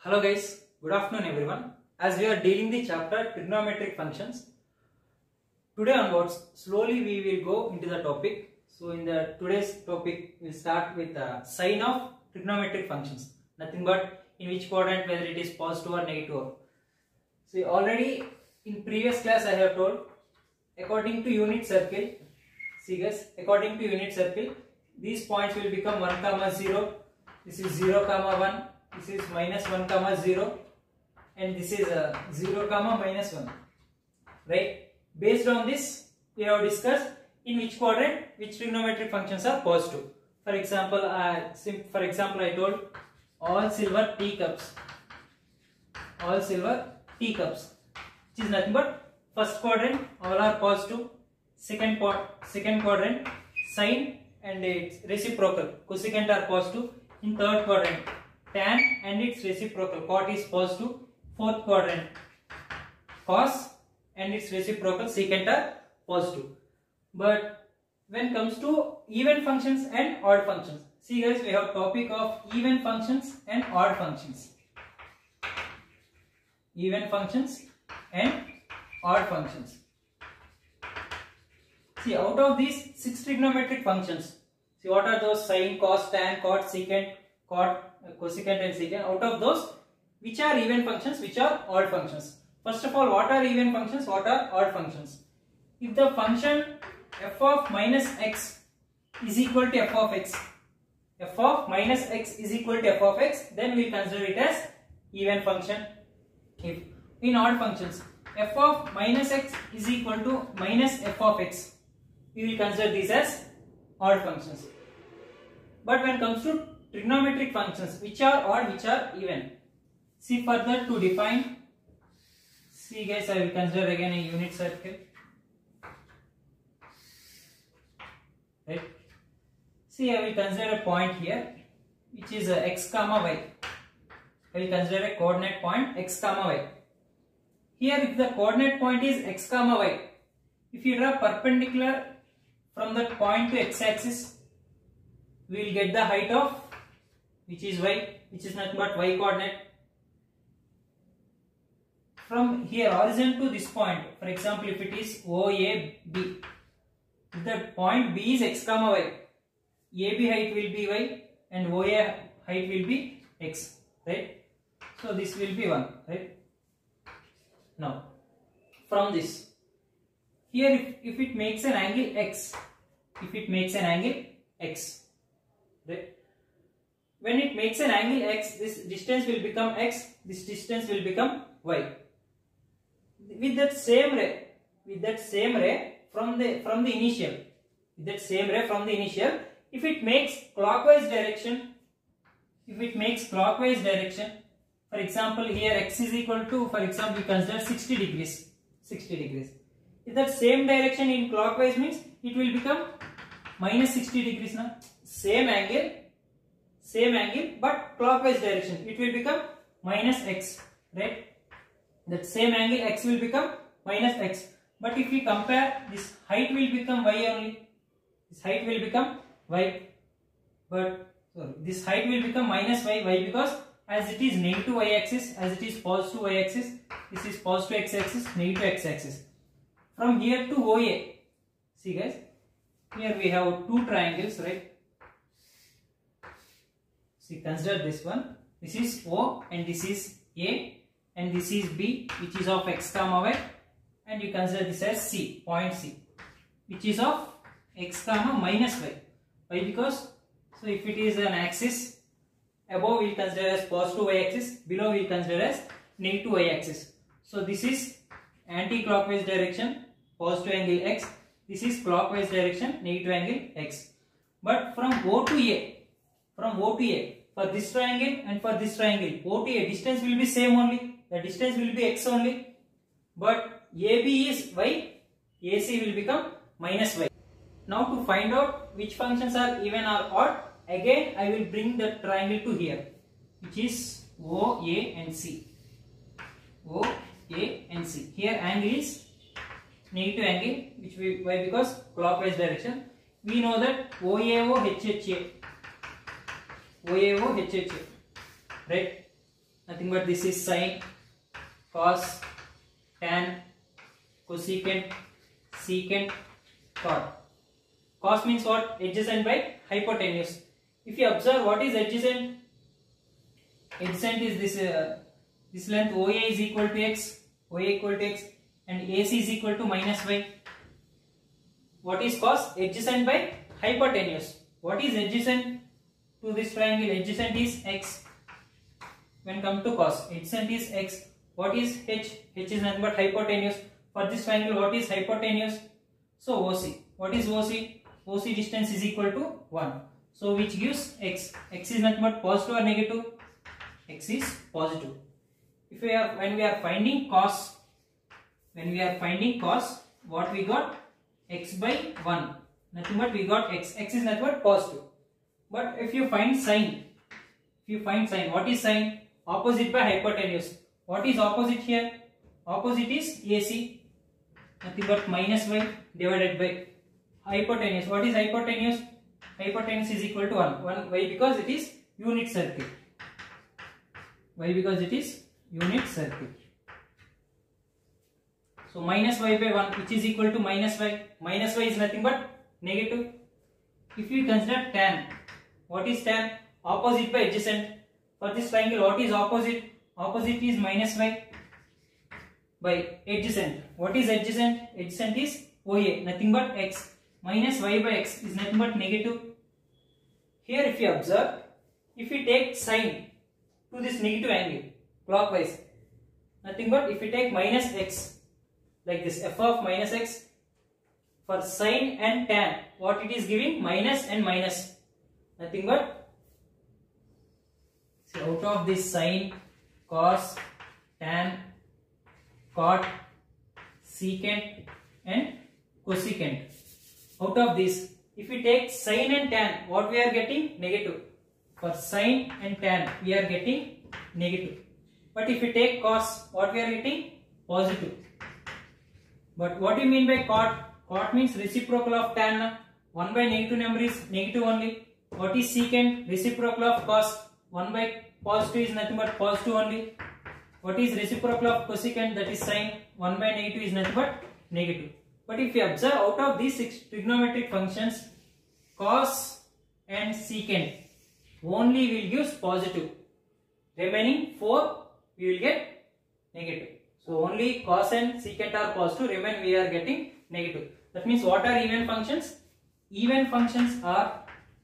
Hello guys, good afternoon everyone. As we are dealing the chapter trigonometric functions, today onwards slowly we will go into the topic. So in the today's topic we will start with the sign of trigonometric functions. Nothing but in which quadrant, whether it is positive or negative. See, already in previous class I have told, according to unit circle, see guys, according to unit circle, these points will become 1, 0, this is 0, 1, this is -1, 0, and this is 0, -1, right? Based on this, we have discussed in which quadrant which trigonometric functions are positive. For example, I told all silver teacups, which is nothing but first quadrant all are positive, second quadrant sine and its reciprocal cosecant are positive, in third quadrant tan and its reciprocal cot is positive, fourth quadrant cos and its reciprocal secant are positive. But when it comes to even functions and odd functions, see guys, we have topic of even functions and odd functions. Even functions and odd functions. See, out of these 6 trigonometric functions, see what are those? Sine, cos, tan, cot, secant, cosecant and secant. Out of those, which are even functions, which are odd functions? First of all, what are even functions, what are odd functions? If the function f of minus x is equal to f of x, f of minus x is equal to f of x, then we consider it as even function. If in odd functions, f of minus x is equal to minus f of x, we will consider these as odd functions. But when it comes to trigonometric functions, which are odd, which are even, see further to define. See guys, I will consider again a unit circle, right? See, I will consider a point here which is x comma y. I will consider a coordinate point x comma y. Here if the coordinate point is x comma y, if you draw perpendicular from that point to x axis, we will get the height of which is y, which is nothing but y coordinate. From here horizon to this point, for example if it is OAB, if the point B is x comma y, AB height will be y and OA height will be x, right? So this will be 1, right? Now from this, here if it makes an angle x, right? When it makes an angle x, this distance will become x, this distance will become y. With that same ray from the initial, if it makes clockwise direction, for example here x is equal to, for example we consider 60 degrees. If that same direction in clockwise means it will become minus 60 degrees now. Same angle but clockwise direction, it will become minus x, right? That same angle x will become minus x. But if we compare, this height will become y only. This height will become y. But this height will become minus y. Why? Because as it is negative y axis, as it is positive y axis, this is positive x axis, negative x axis. From here to OA, see guys, here we have 2 triangles, right? See, consider this one. This is O and this is A and this is B, which is of x comma y, and you consider this as C, point C, which is of x comma minus y. Why? Because, so if it is an axis, above we will consider as positive y axis, below we will consider as negative y axis. So this is anti-clockwise direction, positive angle x, this is clockwise direction, negative angle x. But from O to A, for this triangle and for this triangle, O to A distance will be same only, the distance will be x only, but AB is y, AC will become minus y. Now to find out which functions are even or odd, again I will bring the triangle to here, which is OA and C. Here angle is negative angle, why? Because clockwise direction. We know that OAO HHA, right? nothing but this is sine, cos, tan, cosecant, secant, cot. Cos means what? Adjacent by hypotenuse. If you observe what is adjacent, adjacent is this length OA is equal to x, OA equal to x, and AC is equal to minus y. What is cos? Adjacent by hypotenuse. What is adjacent to this triangle? Adjacent is x. When come to cos, adjacent is x. What is h? H is nothing but hypotenuse. For this triangle, what is hypotenuse? So OC. What is OC? OC distance is equal to 1. So which gives x. X is nothing but positive or negative? X is positive. If we are when we are finding cos, what we got? X by 1. Nothing but we got x. X is nothing but positive. But if you find sine, what is sine? Opposite by hypotenuse. What is opposite here? Opposite is AC. Nothing but minus y divided by hypotenuse. What is hypotenuse? Hypotenuse is equal to 1. Why? Because it is unit circle. Why? Because it is unit circle. So minus y by 1, which is equal to minus y. Minus y is nothing but negative. If you consider tan, what is tan? Opposite by adjacent. For this triangle, what is opposite? Opposite is minus y by adjacent. What is adjacent? Adjacent is OA, nothing but x. Minus y by x is nothing but negative. Here if you observe, if we take sine to this negative angle, clockwise, nothing but if we take minus x, like this, f of minus x, for sine and tan, what it is giving? Minus and minus. Nothing but, see, out of this sine, cos, tan, cot, secant and cosecant. Out of this, if we take sine and tan, what we are getting? Negative. For sine and tan, we are getting negative. But if we take cos, what we are getting? Positive. But what do you mean by cot? Cot means reciprocal of tan. 1 by negative number is negative only. What is secant? Reciprocal of cos. 1 by positive is nothing but positive only. What is reciprocal of cosecant? That is sine. 1 by negative is nothing but negative. But if you observe, out of these 6 trigonometric functions, cos and secant only will give positive. Remaining 4 we will get negative. So only cos and secant are positive, remain we are getting negative. That means what are even functions? Even functions are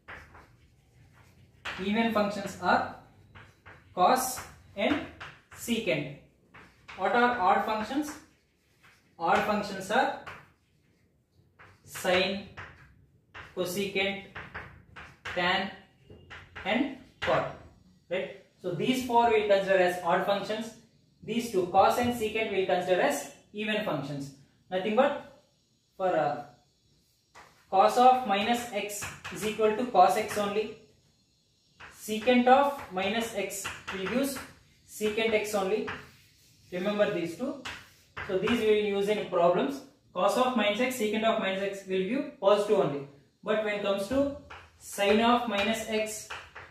cos and secant. What are odd functions? Odd functions are sine, cosecant, tan and cot. Right? So these 4 we will consider as odd functions. These 2, cos and secant, we will consider as even functions. Nothing but for cos of minus x is equal to cos x only. Secant of minus x will use secant x only. Remember these 2. So these we will use in problems. Cos of minus x, secant of minus x will give positive only. But when it comes to sine of minus x,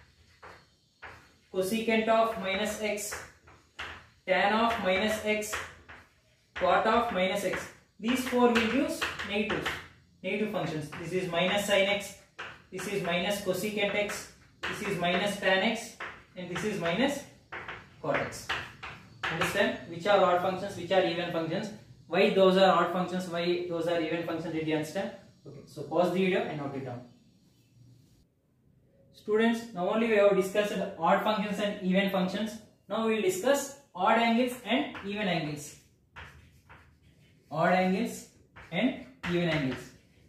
cosecant of minus x, tan of minus x, cot of minus x, these 4 will use negative functions. This is minus sine x, this is minus cosecant x, this is minus tan x, and this is minus cot x. Understand which are odd functions, which are even functions, why those are odd functions, why those are even functions? Did you understand? Okay, so pause the video and note it down. Students, now only we have discussed odd functions and even functions. Now we will discuss odd angles and even angles. Odd angles and even angles.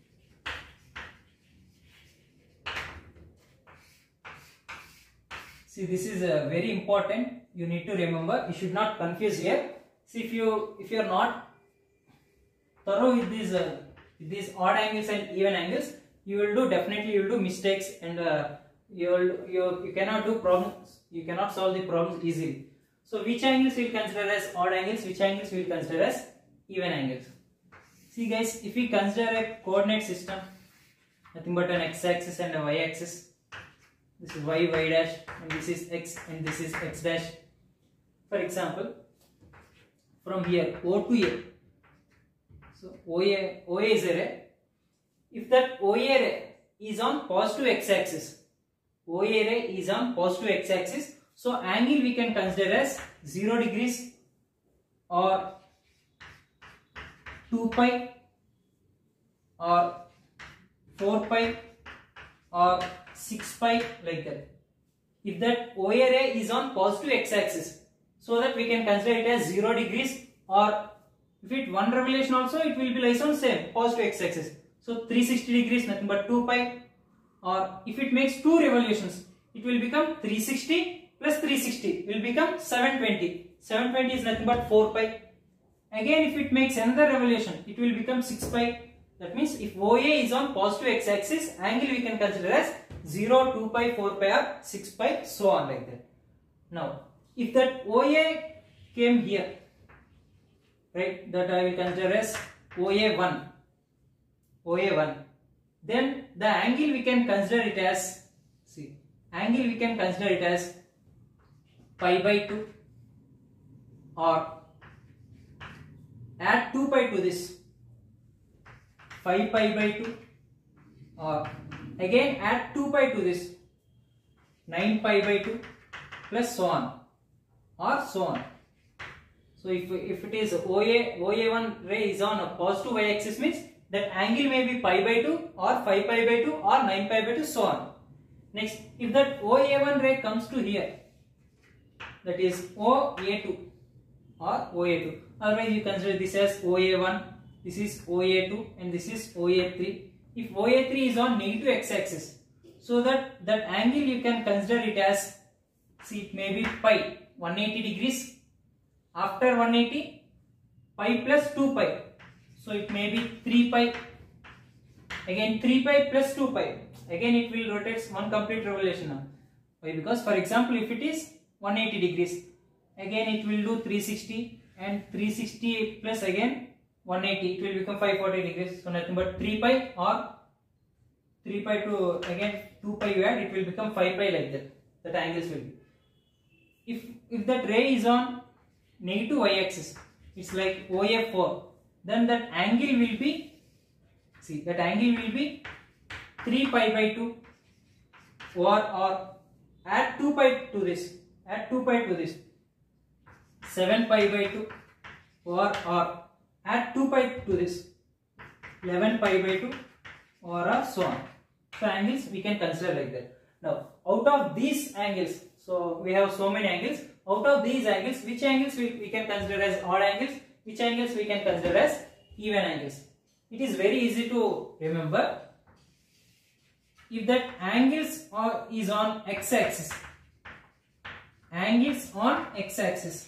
See, this is very important. You need to remember. You should not confuse here. See, if you are not thorough with these odd angles and even angles, you will do mistakes, and you cannot do problems. You cannot solve the problems easily. So which angles we will consider as odd angles? Which angles we will consider as even angles? See guys, if we consider a coordinate system, nothing but an x-axis and a y-axis. This is y dash, and this is x, and this is x dash. For example, from here O to A. So OA is a ray. If that OA ray is on positive x-axis, OA ray is on positive x-axis, so angle we can consider as 0 degrees or 2 pi or 4 pi or 6 pi, like that. If that OA ray is on positive x-axis, so that we can consider it as 0 degrees, or if it one revolution also, it will be like on same positive x-axis. So 360 degrees, nothing but 2 pi, or if it makes 2 revolutions, it will become 360 plus 360 will become 720. 720 is nothing but 4 pi. Again, if it makes another revolution, it will become 6 pi. That means if OA is on positive x-axis, angle we can consider as 0, 2 pi, 4 pi or 6 pi, so on, like that. Now, if that OA came here, right, that I will consider as OA1, then the angle we can consider it as, see, angle we can consider it as pi by 2, or add 2 pi to this, 5 pi by 2, or again add 2 pi to this, 9 pi by 2, plus so on, or so on. So if it is OA1 ray is on a positive y-axis, means that angle may be pi by 2 or 5 pi by 2 or 9 pi by 2, so on. Next, if that OA1 ray comes to here, that is OA2 or OA2. Otherwise, you consider this as OA1, this is OA2 and this is OA3. If OA3 is on negative x-axis, so that angle you can consider it as, see, it may be pi, 180 degrees. After 180, pi plus 2 pi. So it may be 3 pi. Again 3 pi plus 2 pi. Again it will rotate one complete revolution now. Why? Because for example, if it is 180 degrees, again it will do 360, and 360 plus again 180, it will become 540 degrees. So nothing but 3 pi, or 3 pi to again 2 pi you add, it will become 5 pi, like that. That angles will be. If that ray is on negative y-axis, it's like OA4, then that angle will be, see, that angle will be 3 pi by 2, or add 2 pi to this, 7 pi by 2, or add 2 pi to this, 11 pi by 2, or so on. So angles we can consider like that. Now, out of these angles, so we have so many angles. Out of these angles, which angles we can consider as odd angles, which angles we can consider as even angles? It is very easy to remember. If that angles is on x-axis, angles on x-axis,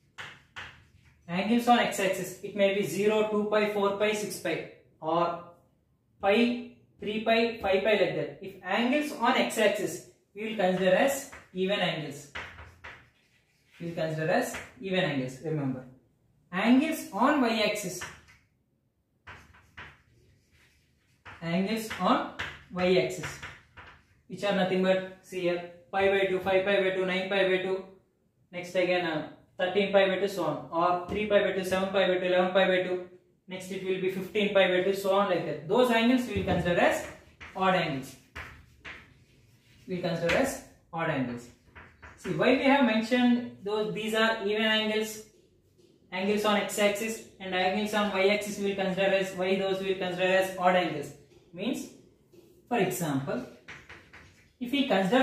it may be 0, 2 pi, 4 pi, 6 pi, or pi, 3 pi, 5 pi, like that. If angles on x-axis, we will consider as even angles. Remember. Angles on y-axis, which are nothing but, see here, pi by 2, 5 pi by 2, 9 pi by 2, next again 13 pi by 2, so on, or 3 pi by 2, 7 pi by 2, 11 pi by 2, next it will be 15 pi by 2, so on, like that. Those angles we will consider as odd angles. See, why we have mentioned these are even angles, angles on x-axis, and angles on y-axis we will consider as, why those we will consider as odd angles? Means, for example, if we consider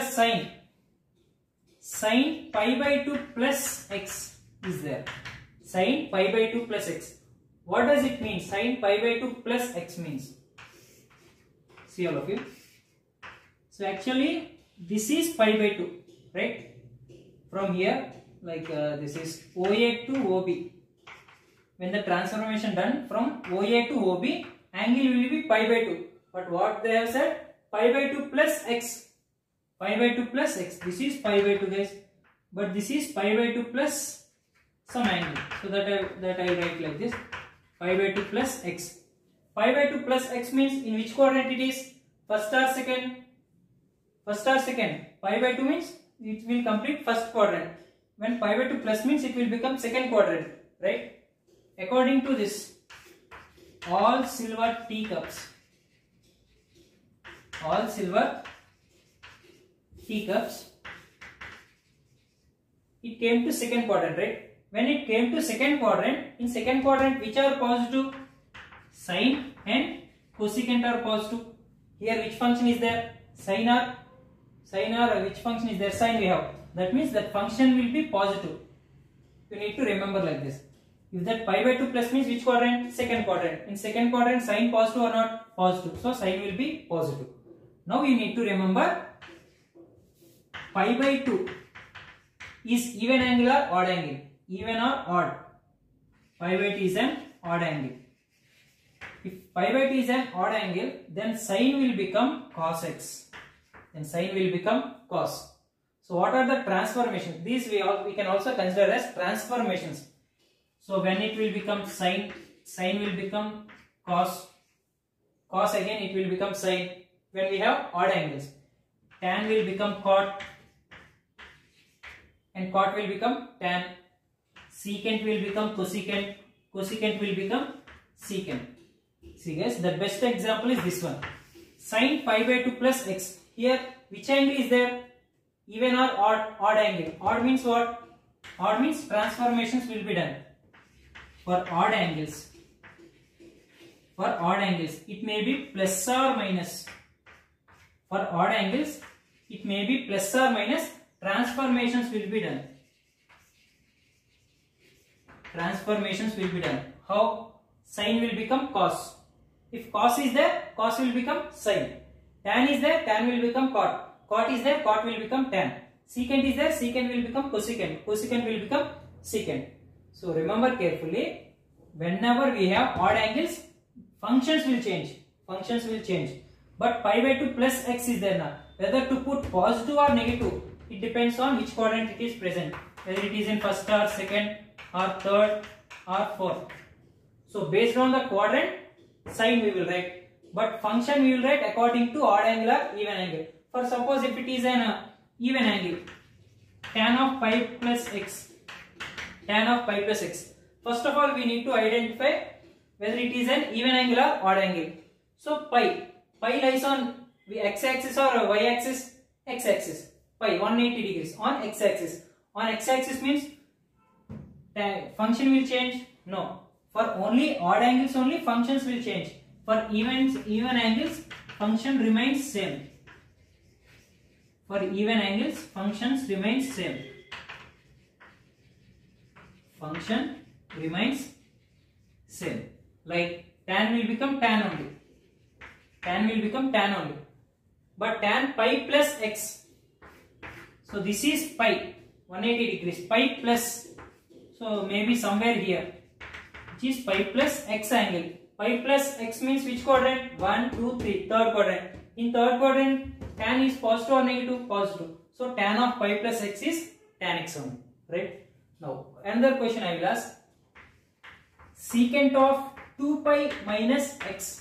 sine pi by 2 plus x is there. Sine pi by 2 plus x. What does it mean? Sine pi by 2 plus x means. See all of you. So actually this is pi by 2, right? From here, like this is OA to OB. When the transformation done from OA to OB, angle will be pi by 2. But what they have said? Pi by 2 plus x. Pi by 2 plus x. This is pi by 2, guys. But this is pi by 2 plus some angle. So that I write like this. Pi by 2 plus x. Pi by 2 plus x means in which quadrant it is? First or second? First or second? Pi by 2 means it will complete first quadrant. when pi by 2 plus means it will become second quadrant, right? According to this, all silver teacups, it came to second quadrant, right? When it came to second quadrant, in second quadrant which are positive? Sine and cosecant are positive. Here which function is there? Sine or which function is there? Sine we have. That means that function will be positive. You need to remember like this. If that pi by 2 plus means which quadrant? Second quadrant. In second quadrant, sine positive or not? Positive. So sine will be positive. Now you need to remember pi by 2 is even angle or odd angle? Even or odd? Pi by 2 is an odd angle. If pi by 2 is an odd angle, then sine will become cos x. So what are the transformations? These we can also consider as transformations. So when it will become sine will become cos again it will become sine. When we have odd angles, tan will become cot and cot will become tan. Secant will become cosecant will become secant. See guys, the best example is this one. Sin pi by 2 plus x. Here which angle is there? Even or odd angle? Odd means what? Odd means transformations will be done. For odd angles, it may be plus or minus. For odd angles, it may be plus or minus. Transformations will be done. How? Sine will become cos. If cos is there, cos will become sine. Tan is there, tan will become cot. Cot is there, cot will become tan. Secant is there, secant will become cosecant. Cosecant will become secant. So remember carefully, whenever we have odd angles, functions will change. But pi by 2 plus x is there now. Whether to put positive or negative, it depends on which quadrant it is present. Whether it is in first or second or third or fourth. So based on the quadrant, sign we will write. But function we will write according to odd angle or even angle. For suppose if it is an even angle, tan of pi plus x. First of all, we need to identify whether it is an even angle or odd angle. So pi lies on x-axis or y-axis? X-axis. Pi 180 degrees on x-axis. On x-axis means function will change? No. For only odd angles only functions will change. For even angles, function remains same. Function remains same. Like tan will become tan only. But tan pi plus x. So this is pi 180 degrees. Pi plus. So maybe somewhere here, which is pi plus x angle. Pi plus x means which quadrant? 1, 2, 3. Third quadrant. In third quadrant, tan is positive or negative? Positive. So tan of pi plus x is tan x only. Right? Now another question I will ask. Secant of 2 pi minus x.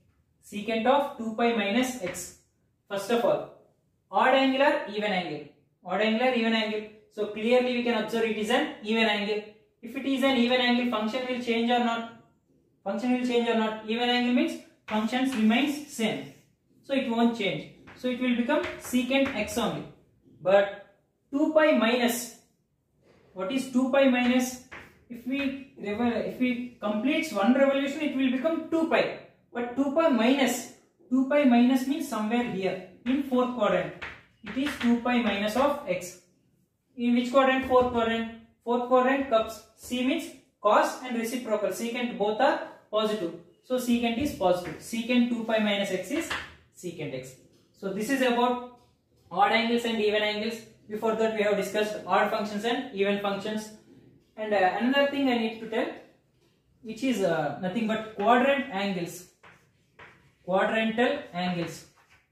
First of all, odd angle or even angle? So clearly we can observe it is an even angle. If it is an even angle, function will change or not? Even angle means functions remains same. So it won't change. So it will become secant x only. But 2 pi minus. What is 2 pi minus? If we complete one revolution, it will become 2 pi. But 2 pi minus means somewhere here in fourth quadrant. It is 2 pi minus of x. In which quadrant? Fourth quadrant. Fourth quadrant cups. C means cos and reciprocal. Secant both are positive. So secant is positive. Secant 2 pi minus x is secant x. So this is about odd angles and even angles. Before that we have discussed odd functions and even functions. And another thing I need to tell, which is nothing but quadrant angles. Quadrantal angles.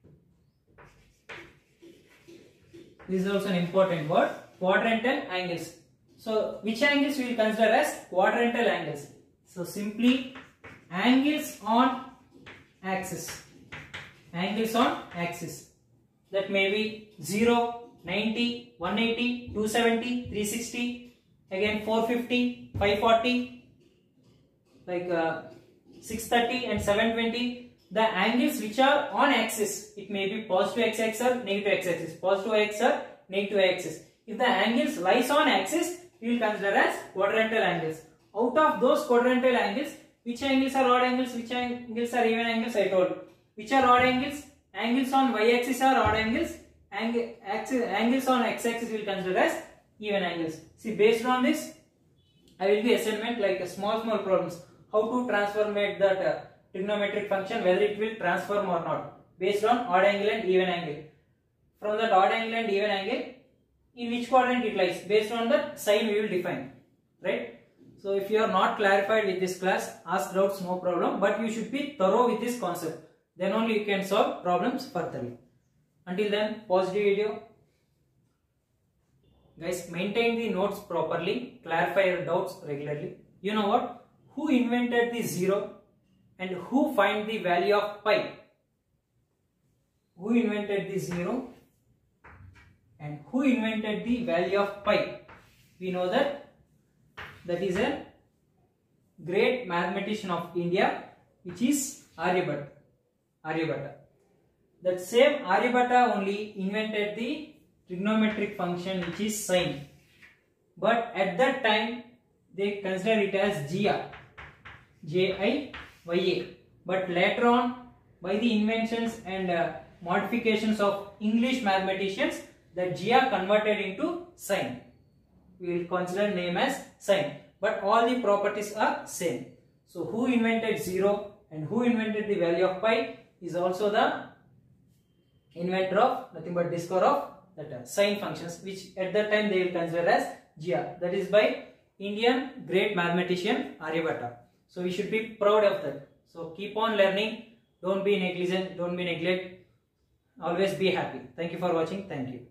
This is also an important word. Quadrantal angles. So which angles we will consider as quadrantal angles? So simply angles on axis. That may be 0, 90, 180, 270, 360, again 450, 540, like 630 and 720. The angles which are on axis, it may be positive x-axis or negative x-axis, positive x or negative axis. If the angles lies on axis, we will consider as quadrantal angles. Out of those quadrantal angles, which angles are odd angles, which angles are even angles, I told. Which are odd angles? Angles on y-axis are odd angles. Angles on x-axis we will consider as even angles. See, based on this, I will be assignment like a small problems. How to transform that trigonometric function, whether it will transform or not, based on odd angle and even angle. From that odd angle and even angle, in which quadrant it lies, based on the sign we will define, right? So if you are not clarified with this class, ask doubts, no problem, but you should be thorough with this concept. Then only you can solve problems furtherly. Until then, pause the video. Guys, maintain the notes properly, clarify your doubts regularly. You know what? Who invented the zero and who find the value of pi? Who invented the zero and who invented the value of pi? We know that is a great mathematician of India, which is Aryabhatta. That same Aryabhatta only invented the trigonometric function, which is sine. But at that time, they consider it as Gia, J-I-Y-A. But later on, by the inventions and modifications of English mathematicians, that Gia converted into sine. We will consider name as sine. But all the properties are same. So who invented zero and who invented the value of pi is also the inventor of nothing but discoverer of that sine functions, which at that time they will consider as Gia. That is by Indian great mathematician Aryabhatta. So we should be proud of that. So keep on learning. Don't be negligent. Don't be neglect. Always be happy. Thank you for watching. Thank you.